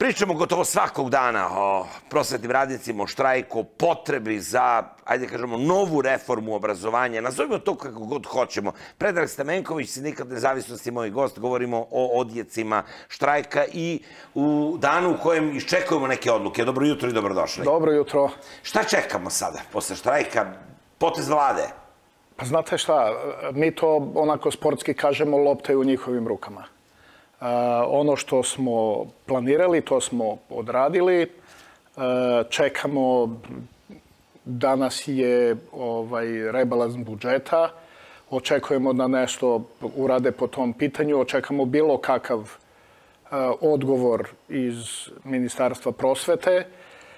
Pričamo gotovo svakog dana o prosvetnim radnicima, o štrajku, o potrebi za, ajde kažemo, novu reformu obrazovanja. Nazovimo to kako god hoćemo. Predrag Stamenković, Sindikat nezavisnosti, moj gost, govorimo o odjecima štrajka i u danu u kojem iščekujemo neke odluke. Dobro jutro i dobrodošli. Dobro jutro. Šta čekamo sada posle štrajka? Potez vlade? Pa znate šta, mi to onako sportski kažemo, lopta je u njihovim rukama. Ono što smo planirali, to smo odradili. Čekamo, danas je rebalans budžeta. Očekujemo da nešto urade po tom pitanju. Očekamo bilo kakav odgovor iz Ministarstva prosvete.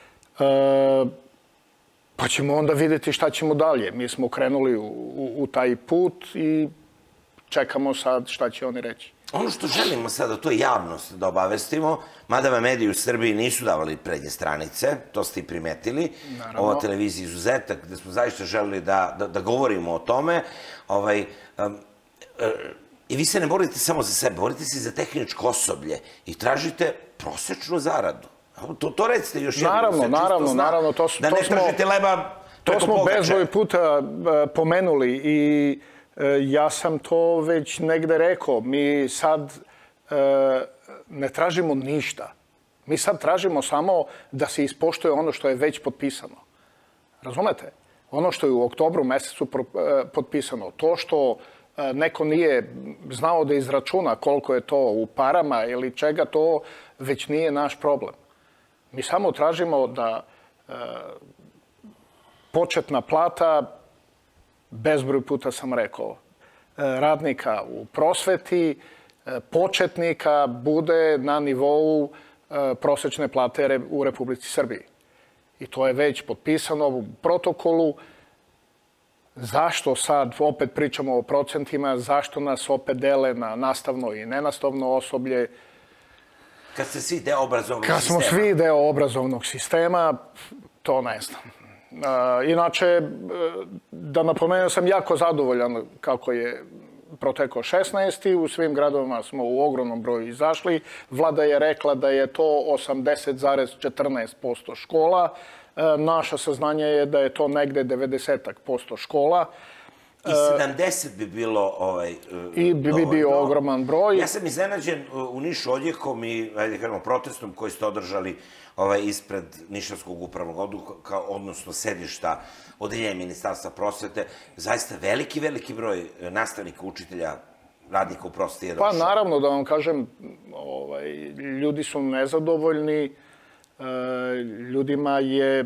Pa ćemo onda vidjeti šta ćemo dalje. Mi smo krenuli u taj put i čekamo sad šta će oni reći. Ono što želimo sada, to je javnost da obavestimo, mada vam mediji u Srbiji nisu davali prednje stranice, to ste i primetili. Ova televizija je izuzetak, gde smo zaista želeli da govorimo o tome. I vi se ne borite samo za sebe, borite se za tehničko osoblje i tražite prosečnu zaradu. To recite još jednom. Naravno. Da ne tržite leba preko pogače. To smo bezbroj puta pomenuli i ja sam to već negde rekao. Mi sad ne tražimo ništa. Mi sad tražimo samo da se ispoštuje ono što je već potpisano. Razumete? Ono što je u oktobru mesecu potpisano. To što neko nije znao da izračuna koliko je to u parama ili čega, to već nije naš problem. Mi samo tražimo da početna plata, bezbroj puta sam rekao, radnika u prosveti, početnika bude na nivou prosečne plate u Republici Srbiji. I to je već potpisano u protokolu. Zašto sad opet pričamo o procentima, zašto nas opet dele na nastavno i nenastavno osoblje? Kad ste svi deo obrazovnog sistema? Kad smo svi deo obrazovnog sistema, to ne znam. Inače, da napomenem, sam jako zadovoljan kako je protekao 16. U svim gradovima smo u ogromnom broju izašli. Vlada je rekla da je to 80,14% škola. Naša saznanje je da je to negde 90% škola. I 70 bi bilo I bi bio ogroman broj. Ja sam iznenađen u Nišu odjekom i, ajde kažemo, protestom koji ste održali ispred Nišavskog upravnog odluka, odnosno sedišta odeljenja Ministarstva prosvete. Zaista veliki broj nastavnika, učitelja, radnika u prosveti je došao. Pa naravno, da vam kažem, ljudi su nezadovoljni, ljudima je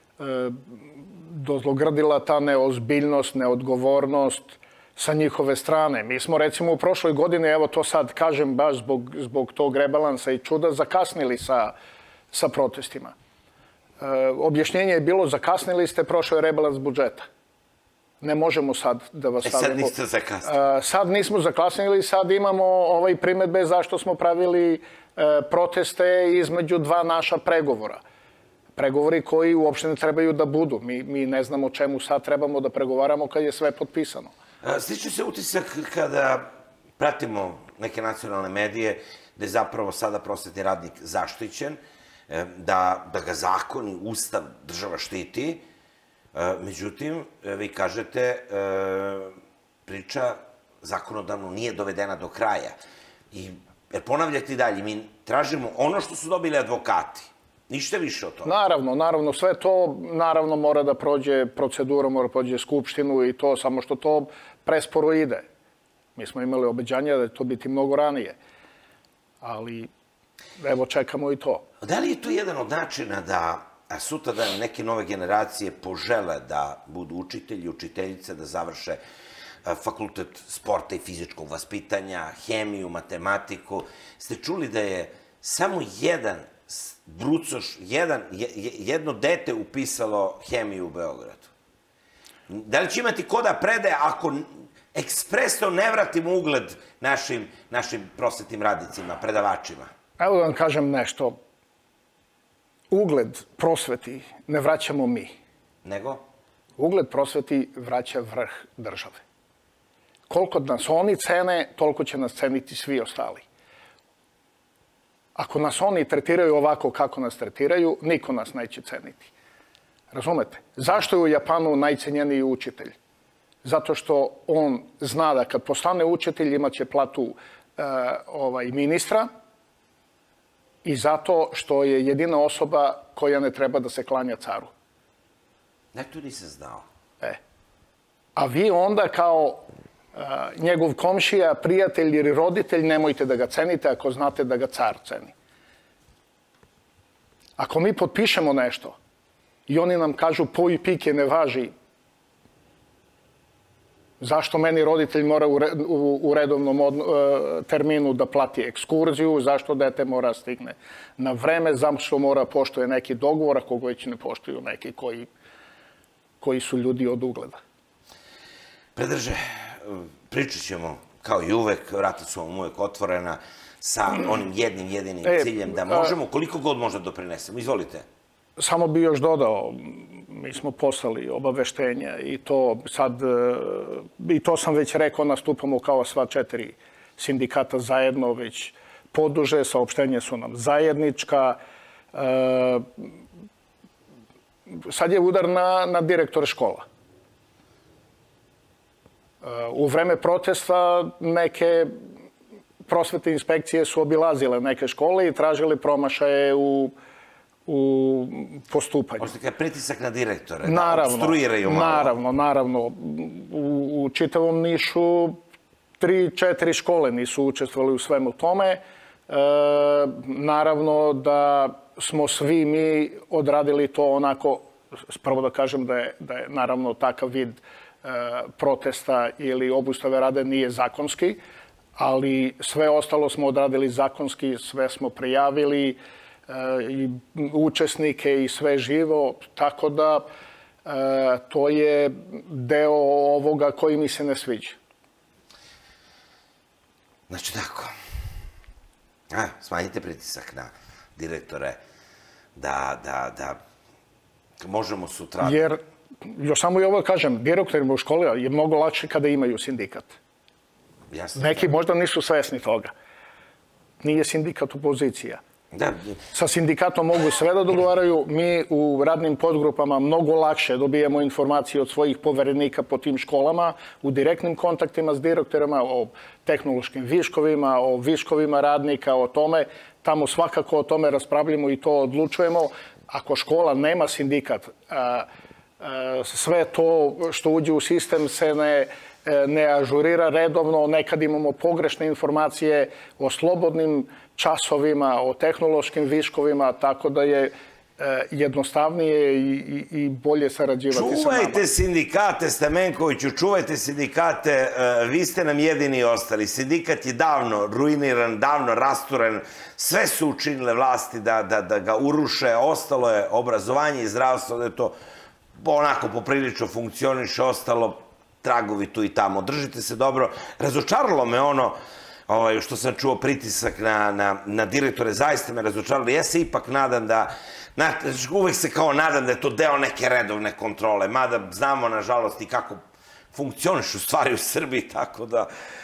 dozlogrdila ta neozbiljnost, neodgovornost sa njihove strane. Mi smo recimo u prošloj godini, evo to sad kažem baš zbog tog rebalansa i čuda, zakasnili sa protestima. Objašnjenje je bilo, zakasnili ste, prošao je rebalans budžeta. Ne možemo sad da vas stavimo. Sad niste zakasnili. Sad nismo zakasnili, sad imamo primetbe zašto smo pravili proteste između dva naša pregovora. Pregovori koji uopšte ne trebaju da budu. Mi ne znamo o čemu sad trebamo da pregovaramo kad je sve potpisano. Stiče se utisak kada pratimo neke nacionalne medije da je zapravo sada prosvetni radnik zaštićen, da ga zakon i ustav država štiti. Međutim, vi kažete, priča zakonodavno nije dovedena do kraja. Jer ponavljate i dalje, mi tražimo ono što su dobili advokati. Ništa više od toga. Naravno, sve to naravno mora da prođe proceduru, mora da prođe skupštinu i to, samo što to presporo ide. Mi smo imali obećanja da će to biti mnogo ranije. Ali, evo, čekamo i to. Da li je to jedan od načina da sutra da neke nove generacije požele da budu učitelji, učiteljice, da završe fakultet sporta i fizičkog vaspitanja, hemiju, matematiku? Ste čuli da je samo jedan brucoš, jedno dete upisalo hemiju u Beogradu? Da li će imati ko da predaje ako ekspresno ne vratimo ugled našim prosvetnim radnicima, predavačima? Evo da vam kažem nešto. Ugled prosveti ne vraćamo mi. Nego? Ugled prosveti vraća vrh države. Koliko nas oni cene, toliko će nas ceniti svi ostali. Ako nas oni tretiraju ovako kako nas tretiraju, niko nas neće ceniti. Razumete? Zašto je u Japanu najcenjeniji učitelj? Zato što on zna da kad postane učitelj imaće platu ministra i zato što je jedina osoba koja ne treba da se klanja caru. Ne, to nisam znao. A vi onda kao njegov komšija, prijatelj ili roditelj nemojte da ga cenite ako znate da ga car ceni. Ako mi potpišemo nešto i oni nam kažu po i pike ne važi, zašto meni roditelj mora u redovnom terminu da plati ekskurziju, zašto dete mora stigne na vreme, zašto mora poštuje neki dogovor, ako već ne poštuju neki koji su ljudi od ugleda. Predrže, pričat ćemo kao i uvek, vrata su vam uvek otvorena sa onim jedinim ciljem da možemo, koliko god možda doprinesemo. Izvolite. Samo bi još dodao, mi smo poslali obaveštenja i to sam već rekao, nastupamo kao sva 4 sindikata zajedno, već poduže, saopštenje su nam zajednička. Sad je udar na direktore škola. U vreme protesta neke prosvetne inspekcije su obilazile neke škole i tražile promašaje u postupanju. Možete kada pritisak na direktore, da obstruiraju malo. Naravno. U čitavom Nišu 3-4 škole nisu učestvovali u svemu tome. Naravno da smo svi mi odradili to onako, prvo da kažem da je naravno takav vid protesta ili obustave rada nije zakonski, ali sve ostalo smo odradili zakonski, sve smo prijavili, i učesnike i sve živo, tako da to je deo ovoga koji mi se ne sviđa. Znači tako, smanjite pritisak na direktore da možemo sutra... Jer, još samo i ovo kažem, direktorima u školi je mnogo lakše kada imaju sindikat. Neki možda nisu svesni toga. Nije sindikat opozicija. Sa sindikatom mogu sve da dogovaraju. Mi u radnim podgrupama mnogo lakše dobijemo informacije od svojih poverenika po tim školama, u direktnim kontaktima s direktorima, o tehnološkim viškovima, o viškovima radnika, o tome. Tamo svakako o tome raspravljamo i to odlučujemo. Ako škola nema sindikat, sve to što uđe u sistem se ne ažurira redovno, nekad imamo pogrešne informacije o slobodnim časovima, o tehnološkim viškovima, tako da je jednostavnije i bolje sarađivati sa nama. Čuvajte sindikate, Stamenkoviću, čuvajte sindikate, vi ste nam jedini ostali. Sindikat je davno ruiniran, davno rasturen, sve su učinile vlasti da ga uruše, ostalo je obrazovanje i zdravstvo, da je to onako poprilično funkcioniše, ostalo tragovi tu i tamo. Držite se dobro. Razočaralo me ono što sam čuo, pritisak na direktore, zaista me razočaralo. Ja se ipak nadam da, uvek se kao nadam da je to deo neke redovne kontrole, mada znamo, nažalost, i kako funkcionišu stvari u Srbiji, tako da,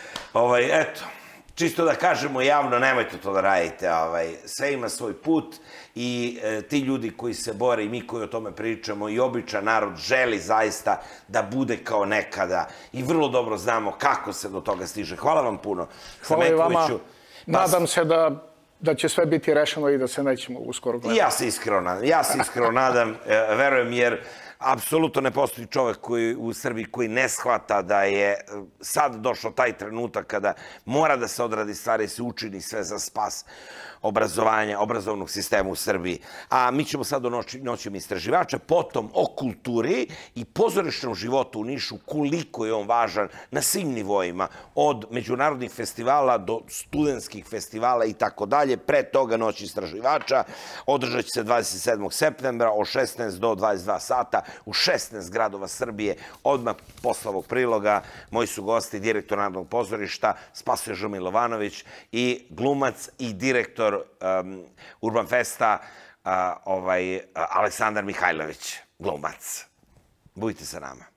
eto, čisto da kažemo javno, nemojte to da radite, sve ima svoj put i ti ljudi koji se bore i mi koji o tome pričamo i običan narod želi zaista da bude kao nekada i vrlo dobro znamo kako se do toga stiže. Hvala vam puno. Hvala i vama. Nadam se da će sve biti rešeno i da se nećemo uskoro gledati. Ja se iskreno nadam, verujem, jer apsolutno ne postoji čovek u Srbiji koji ne shvata da je sad došao taj trenutak kada mora da se odradi stvari i se učini sve za spas obrazovanja, obrazovnog sistema u Srbiji. A mi ćemo sad o noćem istraživača, potom o kulturi i pozorišnom životu u Nišu, koliko je on važan na svim nivoima, od međunarodnih festivala do studentskih festivala i tako dalje. Pre toga noć istraživača održat će se 27. septembra od 16 do 22 sata u 16 gradova Srbije. Odmah posle ovog priloga moji su gosti direktor Narodnog pozorišta Spasoje Žmilovanović i glumac i direktor Urban Festa Aleksandar Mihajlović, glumac. Budite sa nama.